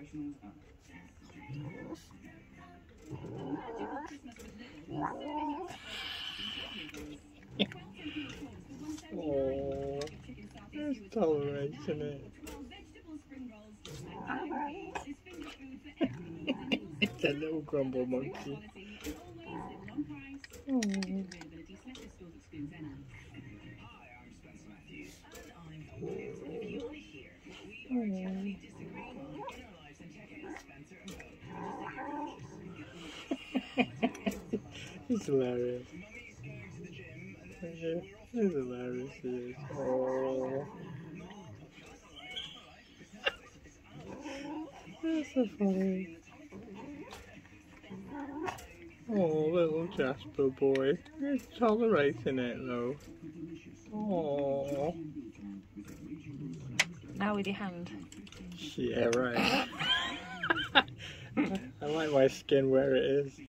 Oh, it's tolerating it. It's a little grumble monkey. Oh. He's hilarious. He's hilarious, he is. Oh. That's so funny. Oh, little Jasper boy. He's tolerating it though. Oh. Now with your hand. Yeah, right. I like my skin where it is.